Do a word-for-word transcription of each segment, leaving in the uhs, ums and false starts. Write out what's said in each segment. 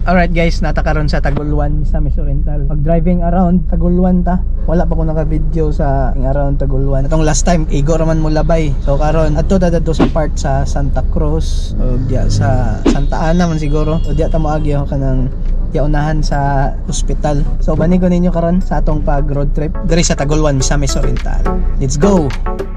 Alright guys, natakaron sa Taguluan sa Miss Oriental. Pag driving around Taguluan ta, wala pa ko naka-video sa around Taguluan. Atong last time igo raman mo labay. So karon adto dadto sa part sa Santa Cruz o diya sa Santa Ana man siguro. O diya ta moagyo kanang yaunahan sa ospital. So banigo ninyo karon sa atong pag road trip diri sa Taguluan sa Miss Oriental. Let's go.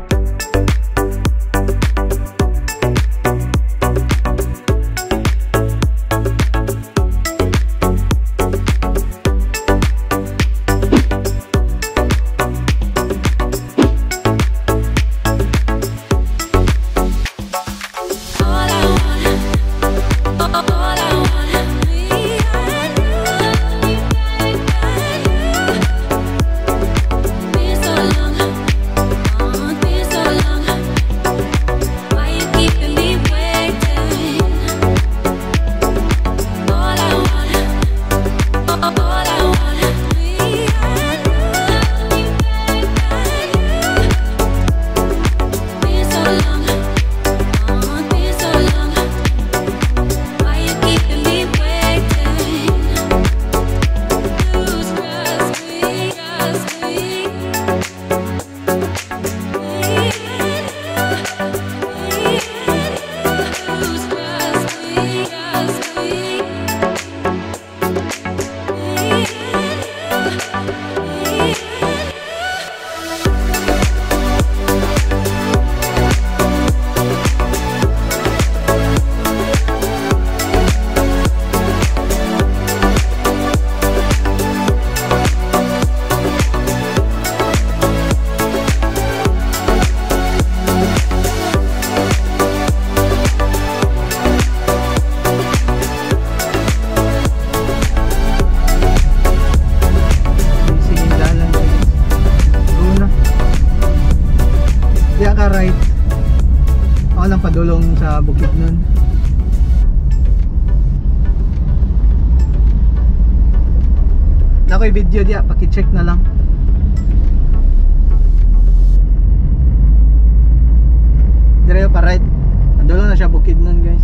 Right. Ako lang padulong sa bukid nun. Nakoy video diya, paki-check na lang. Dire pa right. Padulong na siya bukid nun, guys.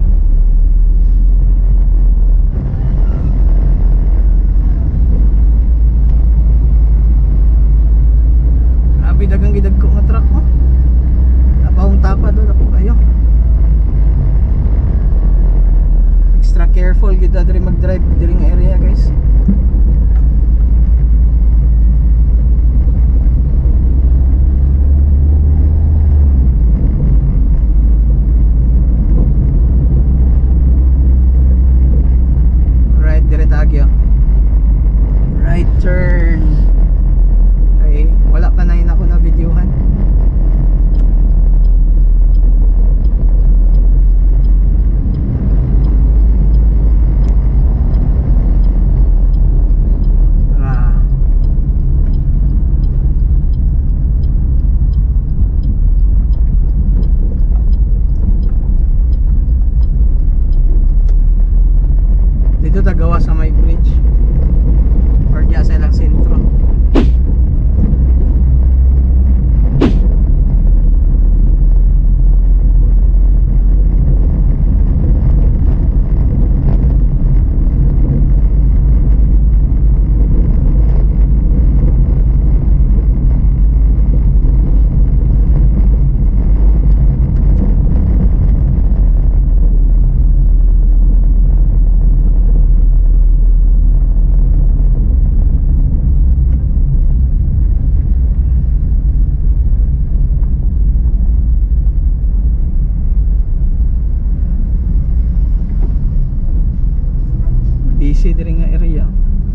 Grabe dagang gidag ko nga truck mo. Napahong tapa doon ako kayo. Extra careful kita diri mag-drive diri nga area, guys. Right, dire tagyo. Right turn. Okay, wala pa na yun ako na videohan. Dito tagawa sa may bridge or diya sa ilang sentro. Busy diri nga area.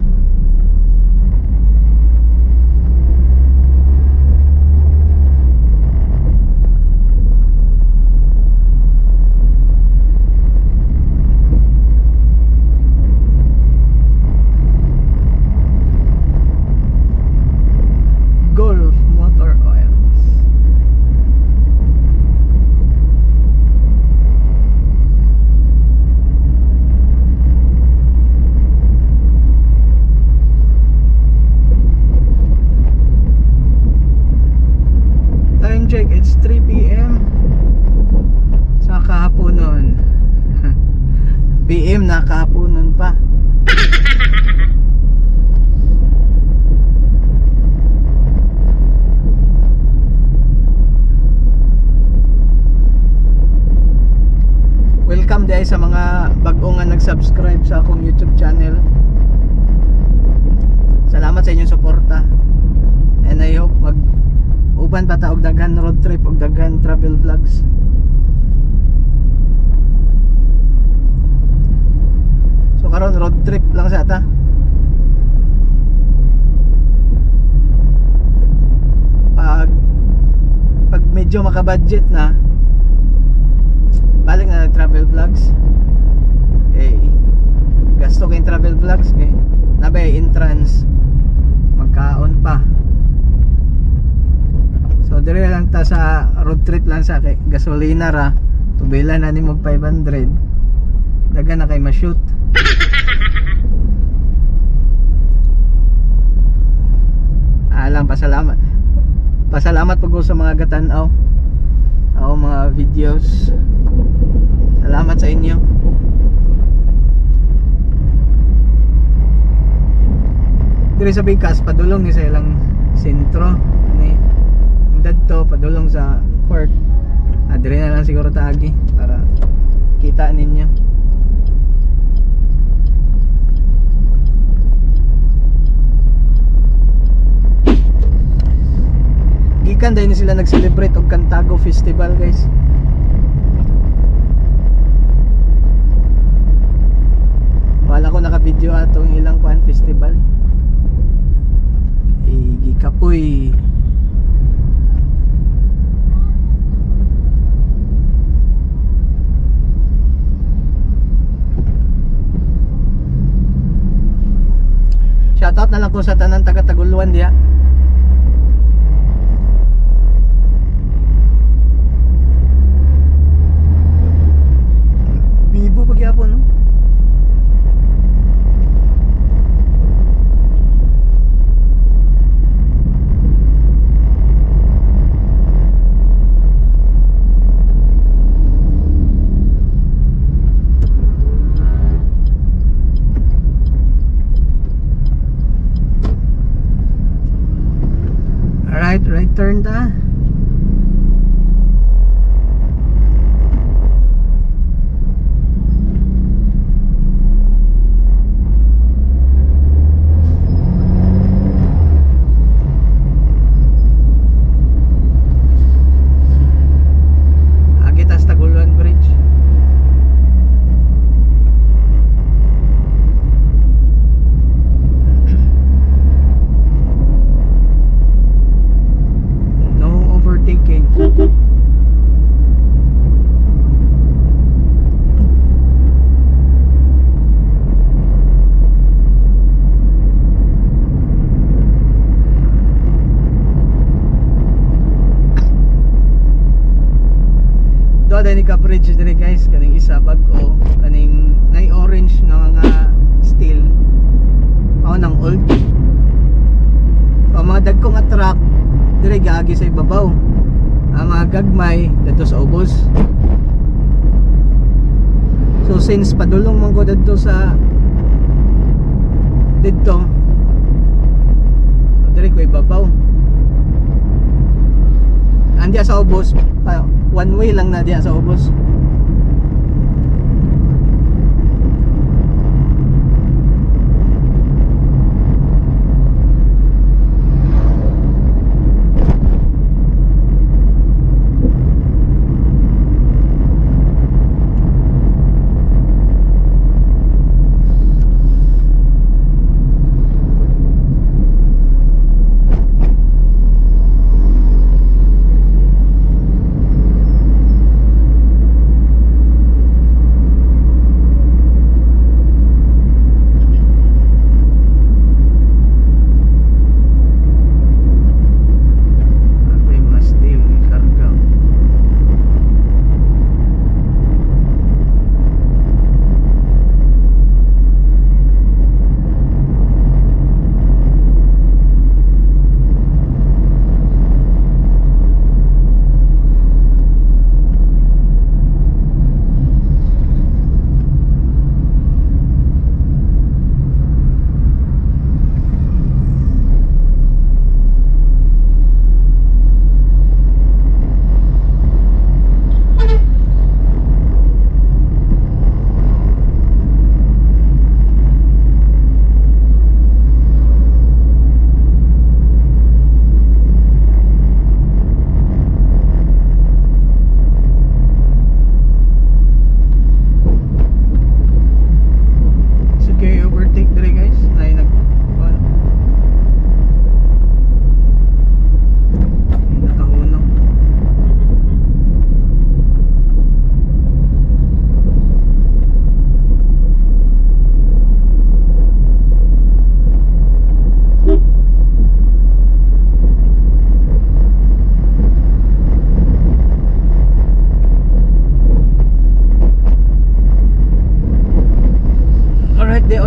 Gulf Motor Oils. Check, it's three p m sa kahaponon. P M na kahaponon pa. Welcome dahil sa mga bago nga nag-subscribe sa akong YouTube channel. Salamat sa inyong suporta. And I hope mag uban pa ta og daghan road trip og daghan travel vlogs. So karon road trip lang sa ata. Pag pag medyo maka-budget na, balik na travel vlogs. Eh, gasto ko yung travel vlogs eh. Nabay entrance magkaon pa. So dire lang ta sa road trip lang sa kay gasolina ra. Tubila na ni mag five hundred. Daga na kay ma-shoot. Alang pasalamat. Pasalamat po sa mga gatan-aw. Ako mga videos. Salamat sa inyo. Dire sa Bicas padulong ni sa ilang sentro ni dadto padulong sa port. Ah, dire na lang siguro taagi para kita ninyo. Gikan dahil na sila nag-celebrate og Cantago Festival, guys. Wala ko naka-video atong ilang kuan festival. Eh, gikapoy. Shoutout na lang ko sa tanan taga Taguluan diha. Bibo pagyapon, no? Right, right turn ta. Agitas Taguluan Bridge. Overtaking. Do dani ka bridge dire, guys, kaning isa bag-o kaning nay orange nga mga steel. Mao nang old. So mga dagkong nga truck dire gaagi sa ibabaw. Ang mga gagmay dito sa ubos. So since padulong man ko dito sa dito, so dire ko ibabaw. Andiya sa ubos, one way lang na diya sa ubos.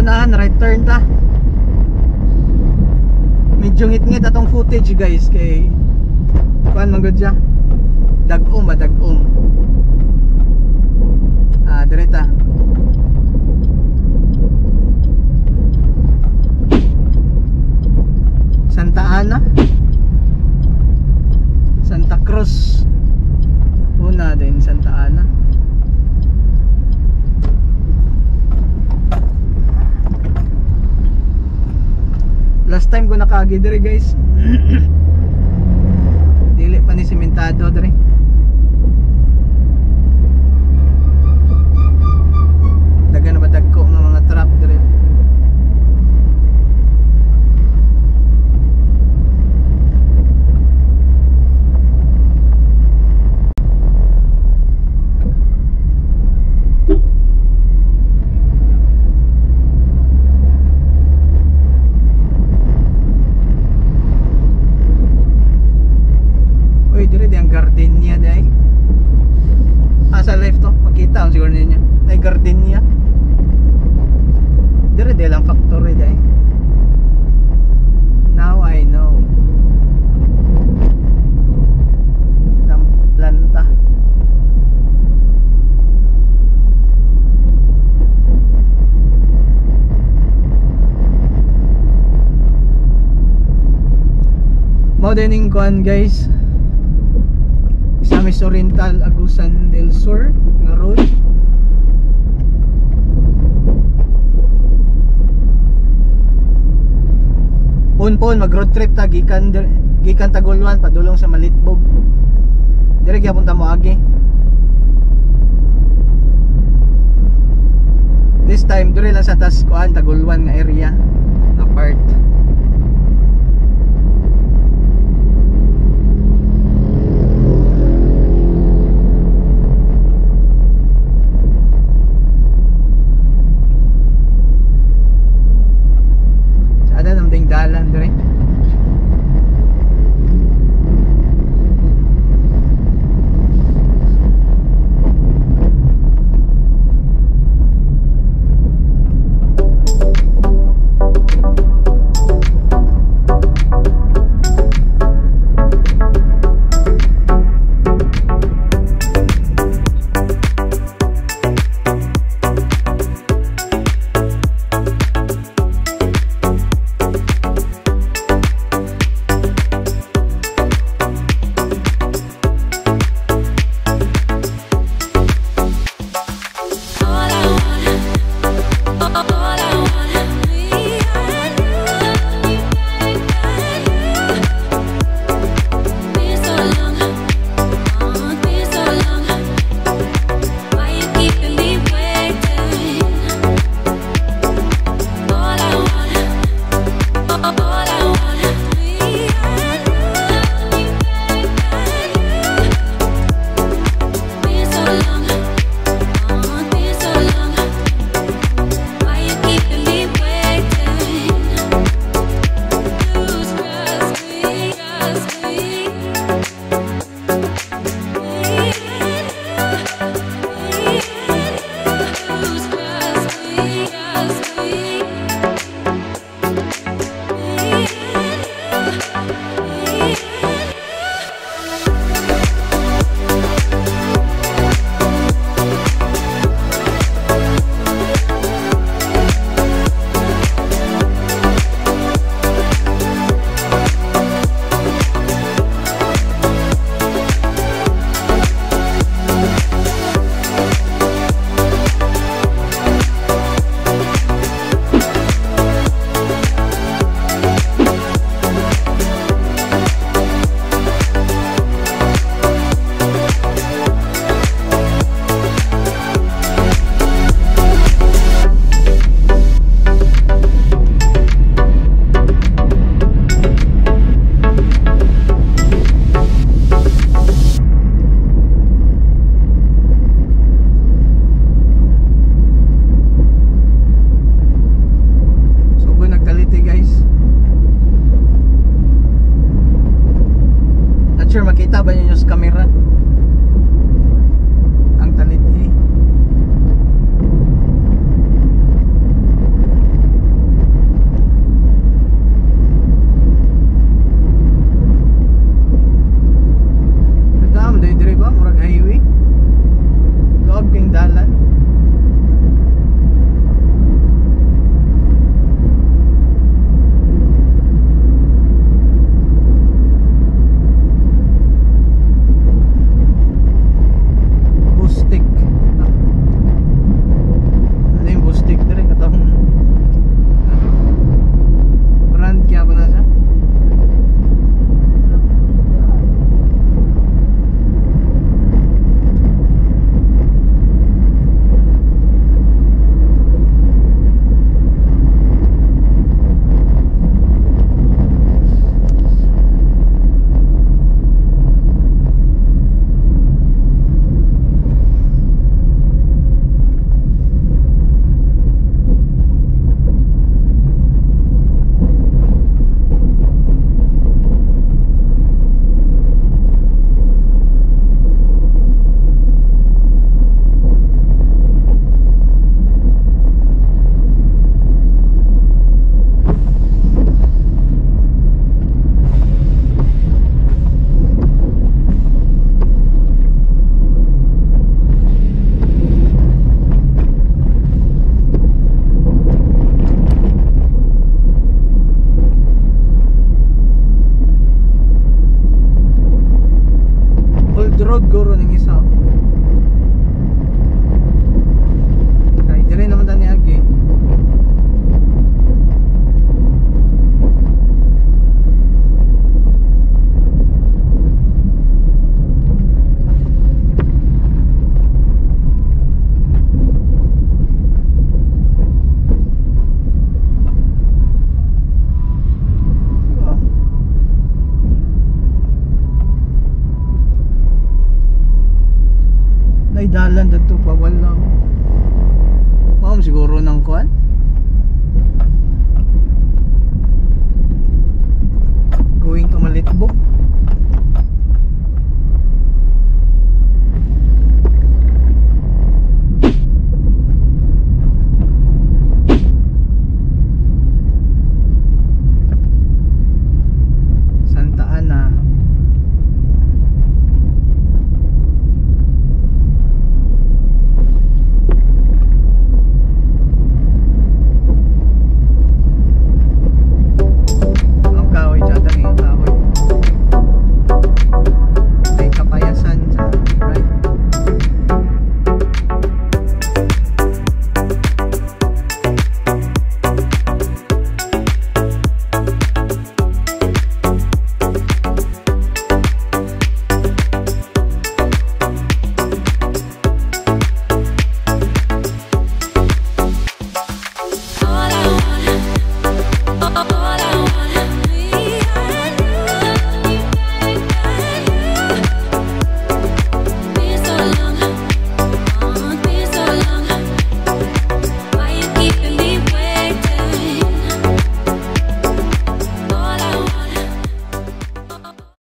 unahan, right turn ta. Medyo ngit-ngit atong footage guys kay kuan man gud siya. Dag-um ba dag-um. Ah, direta. Santa Ana, Santa Cruz. Una din Santa Ana. Last time ko nakagi dire guys. Dili pa ni sementado dire. Dagan na ba dagko ng mga truck dire. Gardenia day. Ah, sa left to, makita ang siguro ninyo. Ay Gardenia. Dire de lang factory day. Now I know. Ng planta. Mao dining kuan guys. Misamis Oriental, Agusan del Sur nga road. Pon-pon mag road trip ta gikan gikan Taguluan padulong sa Malitbog. Dire gyapon ta moagi. This time dire lang sa Taskuan, Taguluan nga area nga part. Dalan dire. road guro ning isa. Ay, dire naman tani agi. Dalan dito pa wala. Mao siguro nang kuan.